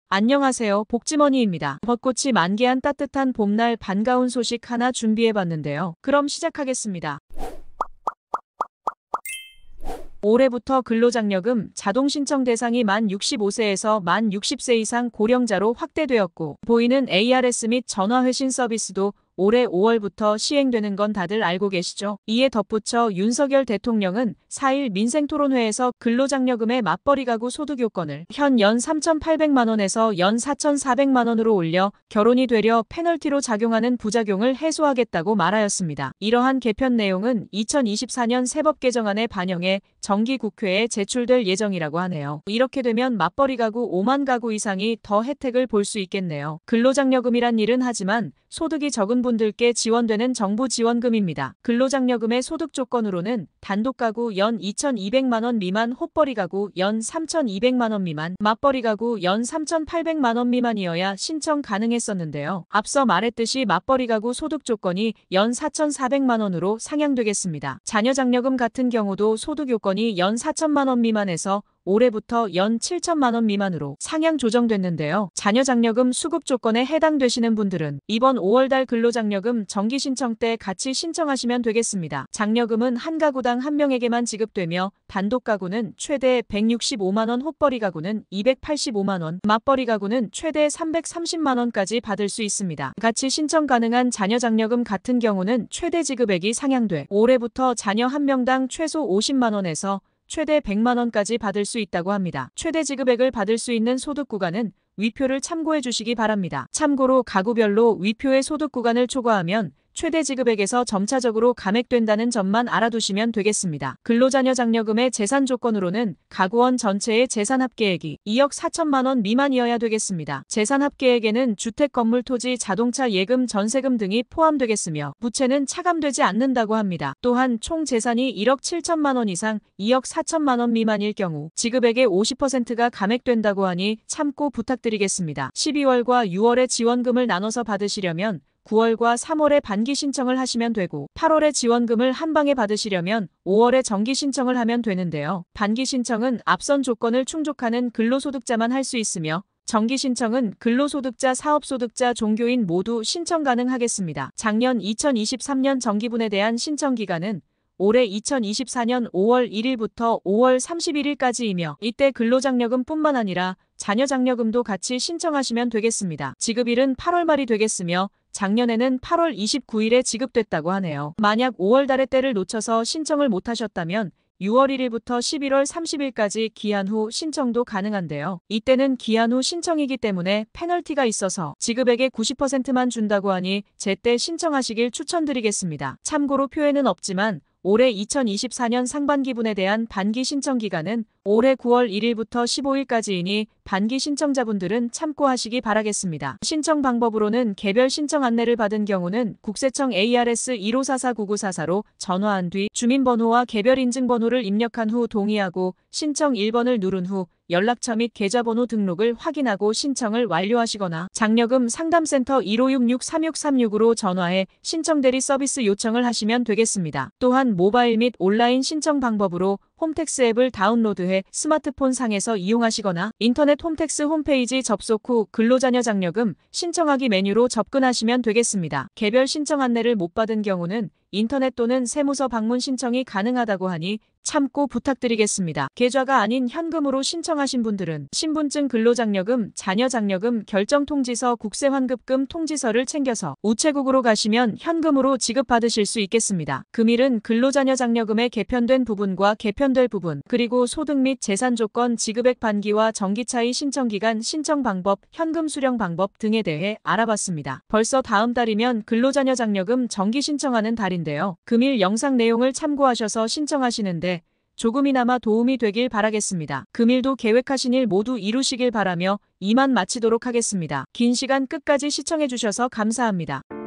안녕하세요. 복지머니입니다. 벚꽃이 만개한 따뜻한 봄날 반가운 소식 하나 준비해봤는데요. 그럼 시작하겠습니다. 올해부터 근로장려금 자동 신청 대상이 만 65세에서 만 60세 이상 고령자로 확대되었고, 보이는 ARS 및 전화회신 서비스도 올해 5월부터 시행되는 건 다들 알고 계시죠? 이에 덧붙여 윤석열 대통령은 4일 민생토론회에서 근로장려금의 맞벌이 가구 소득 요건을 현 연 3,800만 원에서 연 4,400만 원으로 올려 결혼이 되려 페널티로 작용하는 부작용을 해소하겠다고 말하였습니다. 이러한 개편 내용은 2024년 세법 개정안에 반영해 정기국회에 제출될 예정이라고 하네요. 이렇게 되면 맞벌이 가구 5만 가구 이상이 더 혜택을 볼 수 있겠네요. 근로장려금이란 일은 하지만 소득이 적은 분들께 지원되는 정부 지원금입니다. 근로장려금의 소득 조건으로는 단독 가구 연 2,200만 원 미만, 호벌이 가구 연 3,200만 원 미만, 맞벌이 가구 연 3,800만 원 미만이어야 신청 가능했었는데요. 앞서 말했듯이 맞벌이 가구 소득 조건이 연 4,400만 원으로 상향되겠습니다. 자녀장려금 같은 경우도 소득 요건이 연 4천만 원 미만에서 올해부터 연 7천만 원 미만으로 상향 조정됐는데요. 자녀장려금 수급 조건에 해당되시는 분들은 이번 5월달 근로장려금 정기 신청 때 같이 신청하시면 되겠습니다. 장려금은 한 가구당 한 명에게만 지급되며 단독 가구는 최대 165만 원, 호벌이 가구는 285만 원, 맞벌이 가구는 최대 330만 원까지 받을 수 있습니다. 같이 신청 가능한 자녀장려금 같은 경우는 최대 지급액이 상향돼 올해부터 자녀 한 명당 최소 50만 원에서 최대 100만 원까지 받을 수 있다고 합니다. 최대 지급액을 받을 수 있는 소득 구간은 위표를 참고해 주시기 바랍니다. 참고로 가구별로 위표의 소득 구간을 초과하면 최대 지급액에서 점차적으로 감액된다는 점만 알아두시면 되겠습니다. 근로자녀 장려금의 재산 조건으로는 가구원 전체의 재산 합계액이 2억 4천만 원 미만이어야 되겠습니다. 재산 합계액에는 주택, 건물, 토지, 자동차, 예금, 전세금 등이 포함되겠으며 부채는 차감되지 않는다고 합니다. 또한 총 재산이 1억 7천만 원 이상 2억 4천만 원 미만일 경우 지급액의 50%가 감액된다고 하니 참고 부탁드리겠습니다. 12월과 6월에 지원금을 나눠서 받으시려면 9월과 3월에 반기 신청을 하시면 되고 8월에 지원금을 한 방에 받으시려면 5월에 정기 신청을 하면 되는데요. 반기 신청은 앞선 조건을 충족하는 근로소득자만 할 수 있으며 정기 신청은 근로소득자, 사업소득자, 종교인 모두 신청 가능하겠습니다. 작년 2023년 정기분에 대한 신청 기간은 올해 2024년 5월 1일부터 5월 31일까지이며 이때 근로장려금뿐만 아니라 자녀장려금도 같이 신청하시면 되겠습니다. 지급일은 8월 말이 되겠으며 작년에는 8월 29일에 지급됐다고 하네요. 만약 5월 달의 때를 놓쳐서 신청을 못하셨다면 6월 1일부터 11월 30일까지 기한 후 신청도 가능한데요. 이때는 기한 후 신청이기 때문에 페널티가 있어서 지급액의 90%만 준다고 하니 제때 신청하시길 추천드리겠습니다. 참고로 표에는 없지만 올해 2024년 상반기분에 대한 반기 신청 기간은 올해 9월 1일부터 15일까지이니 반기 신청자분들은 참고하시기 바라겠습니다. 신청 방법으로는 개별 신청 안내를 받은 경우는 국세청 ARS 1544-9944로 전화한 뒤 주민번호와 개별 인증번호를 입력한 후 동의하고 신청 1번을 누른 후 연락처 및 계좌번호 등록을 확인하고 신청을 완료하시거나 장려금 상담센터 1566-3636으로 전화해 신청대리 서비스 요청을 하시면 되겠습니다. 또한 모바일 및 온라인 신청 방법으로 홈택스 앱을 다운로드해 스마트폰 상에서 이용하시거나 인터넷 홈택스 홈페이지 접속 후 근로자녀 장려금 신청하기 메뉴로 접근하시면 되겠습니다. 개별 신청 안내를 못 받은 경우는 인터넷 또는 세무서 방문 신청이 가능하다고 하니 참고 부탁드리겠습니다. 계좌가 아닌 현금으로 신청하신 분들은 신분증, 근로장려금, 자녀장려금, 결정통지서, 국세환급금 통지서를 챙겨서 우체국으로 가시면 현금으로 지급받으실 수 있겠습니다. 금일은 근로자녀 장려금의 개편된 부분과 개편될 부분, 그리고 소득 및 재산 조건, 지급액 반기와 정기 차이 신청 기간, 신청 방법, 현금 수령 방법 등에 대해 알아봤습니다. 벌써 다음 달이면 근로자녀 장려금 정기 신청하는 달인데요. 금일 영상 내용을 참고하셔서 신청하시는데 조금이나마 도움이 되길 바라겠습니다. 금일도 계획하신 일 모두 이루시길 바라며 이만 마치도록 하겠습니다. 긴 시간 끝까지 시청해주셔서 감사합니다.